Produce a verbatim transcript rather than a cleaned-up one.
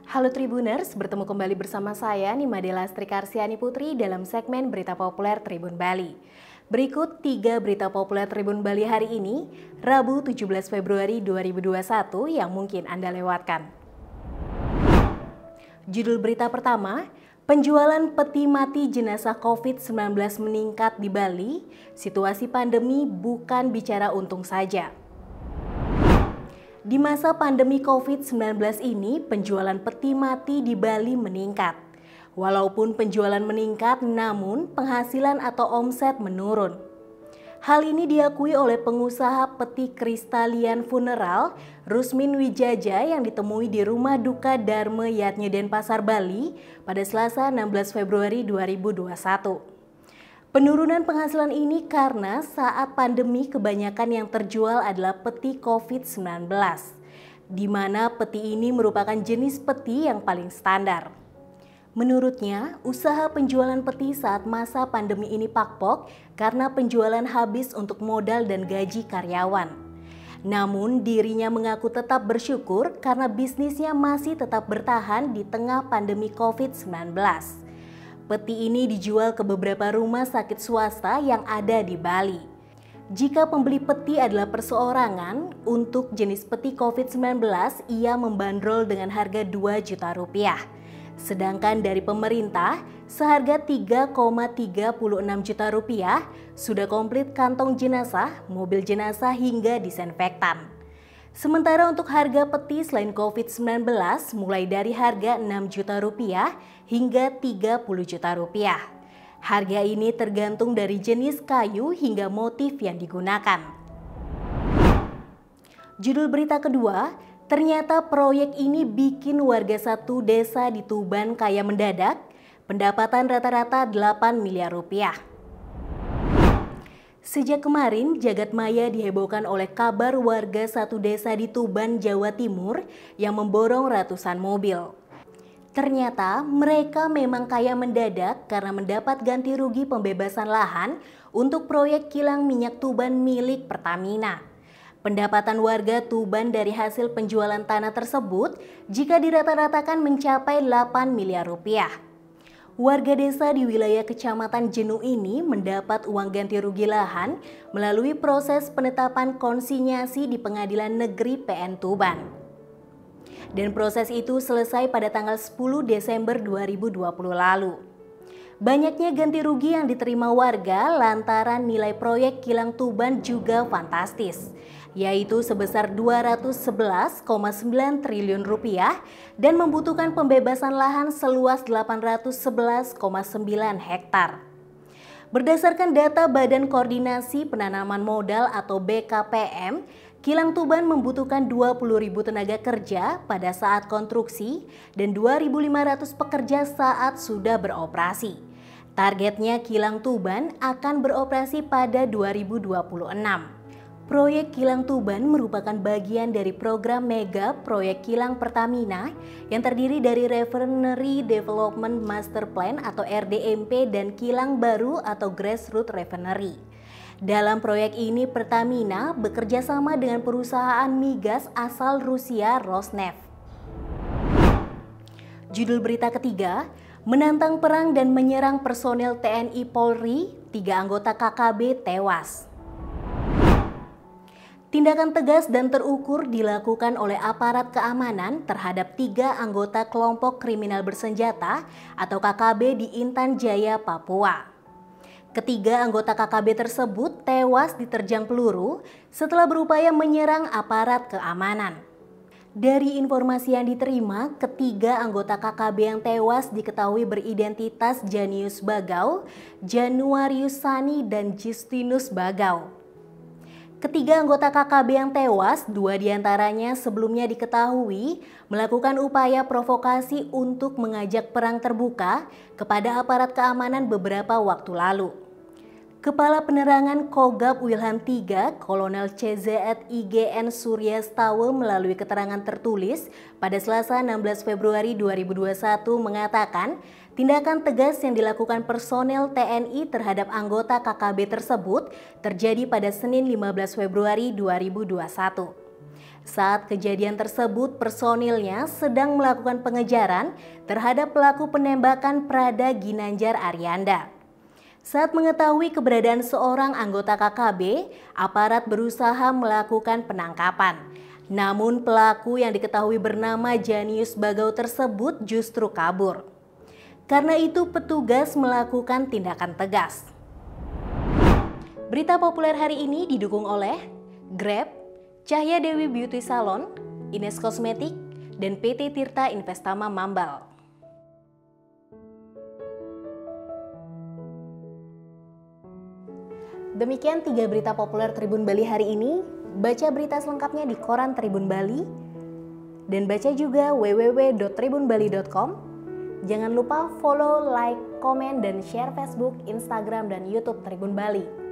Halo Tribuners, bertemu kembali bersama saya Nimadela Strikarsiani Putri dalam segmen Berita Populer Tribun Bali. Berikut tiga berita populer Tribun Bali hari ini, Rabu tujuh belas Februari dua ribu dua puluh satu yang mungkin Anda lewatkan. Judul berita pertama, penjualan peti mati jenazah covid sembilan belas meningkat di Bali, situasi pandemi bukan bicara untung saja. Di masa pandemi covid sembilan belas ini, penjualan peti mati di Bali meningkat. Walaupun penjualan meningkat, namun penghasilan atau omset menurun. Hal ini diakui oleh pengusaha peti Kristalian Funeral, Rusmin Wijaja yang ditemui di Rumah Duka Dharma Yatnya Denpasar, Bali pada Selasa enam belas Februari dua ribu dua puluh satu. Penurunan penghasilan ini karena saat pandemi kebanyakan yang terjual adalah peti covid sembilan belas, di mana peti ini merupakan jenis peti yang paling standar. Menurutnya, usaha penjualan peti saat masa pandemi ini pakpok karena penjualan habis untuk modal dan gaji karyawan. Namun dirinya mengaku tetap bersyukur karena bisnisnya masih tetap bertahan di tengah pandemi covid sembilan belas. Peti ini dijual ke beberapa rumah sakit swasta yang ada di Bali. Jika pembeli peti adalah perseorangan, untuk jenis peti covid sembilan belas ia membandrol dengan harga dua juta rupiah. Sedangkan dari pemerintah, seharga tiga koma tiga enam juta rupiah sudah komplit kantong jenazah, mobil jenazah hingga disinfektan. Sementara untuk harga peti selain covid sembilan belas mulai dari harga enam juta rupiah hingga tiga puluh juta rupiah. Harga ini tergantung dari jenis kayu hingga motif yang digunakan. Judul berita kedua, ternyata proyek ini bikin warga satu desa di Tuban kaya mendadak, pendapatan rata-rata delapan miliar rupiah. Sejak kemarin, jagat maya dihebohkan oleh kabar warga satu desa di Tuban, Jawa Timur yang memborong ratusan mobil. Ternyata mereka memang kaya mendadak karena mendapat ganti rugi pembebasan lahan untuk proyek kilang minyak Tuban milik Pertamina. Pendapatan warga Tuban dari hasil penjualan tanah tersebut jika dirata-ratakan mencapai delapan miliar rupiah. Warga desa di wilayah Kecamatan Jenu ini mendapat uang ganti rugi lahan melalui proses penetapan konsinyasi di Pengadilan Negeri P N Tuban. Dan proses itu selesai pada tanggal sepuluh Desember dua ribu dua puluh lalu. Banyaknya ganti rugi yang diterima warga lantaran nilai proyek kilang Tuban juga fantastis, yaitu sebesar dua ratus sebelas koma sembilan triliun rupiah dan membutuhkan pembebasan lahan seluas delapan ratus sebelas koma sembilan hektar. Berdasarkan data Badan Koordinasi Penanaman Modal atau B K P M, kilang Tuban membutuhkan dua puluh ribu tenaga kerja pada saat konstruksi dan dua ribu lima ratus pekerja saat sudah beroperasi. Targetnya kilang Tuban akan beroperasi pada dua ribu dua puluh enam. Proyek Kilang Tuban merupakan bagian dari program mega proyek kilang Pertamina yang terdiri dari Refinery Development Master Plan atau R D M P dan kilang baru atau Grassroots Refinery. Dalam proyek ini Pertamina bekerja sama dengan perusahaan migas asal Rusia Rosneft. Judul berita ketiga, menantang perang dan menyerang personel T N I Polri, tiga anggota K K B tewas. Tindakan tegas dan terukur dilakukan oleh aparat keamanan terhadap tiga anggota kelompok kriminal bersenjata atau K K B di Intan Jaya, Papua. Ketiga anggota K K B tersebut tewas diterjang peluru setelah berupaya menyerang aparat keamanan. Dari informasi yang diterima, ketiga anggota K K B yang tewas diketahui beridentitas Janius Bagau, Januarius Sani, dan Justinus Bagau. Ketiga anggota K K B yang tewas, dua diantaranya sebelumnya diketahui melakukan upaya provokasi untuk mengajak perang terbuka kepada aparat keamanan beberapa waktu lalu. Kepala Penerangan Kogab Wilhan tiga, Kolonel C Z I G N Suryastawa melalui keterangan tertulis pada Selasa enam belas Februari dua ribu dua puluh satu mengatakan, tindakan tegas yang dilakukan personel T N I terhadap anggota K K B tersebut terjadi pada Senin lima belas Februari dua ribu dua puluh satu. Saat kejadian tersebut, personilnya sedang melakukan pengejaran terhadap pelaku penembakan Prada Ginanjar Arianda. Saat mengetahui keberadaan seorang anggota K K B, aparat berusaha melakukan penangkapan. Namun pelaku yang diketahui bernama Janius Bagau tersebut justru kabur. Karena itu petugas melakukan tindakan tegas. Berita populer hari ini didukung oleh Grab, Cahya Dewi Beauty Salon, Ines Kosmetik, dan P T Tirta Investama Mambal. Demikian tiga berita populer Tribun Bali hari ini. Baca berita selengkapnya di koran Tribun Bali dan baca juga w w w dot tribun bali dot com. Jangan lupa follow, like, komen, dan share Facebook, Instagram, dan YouTube Tribun Bali.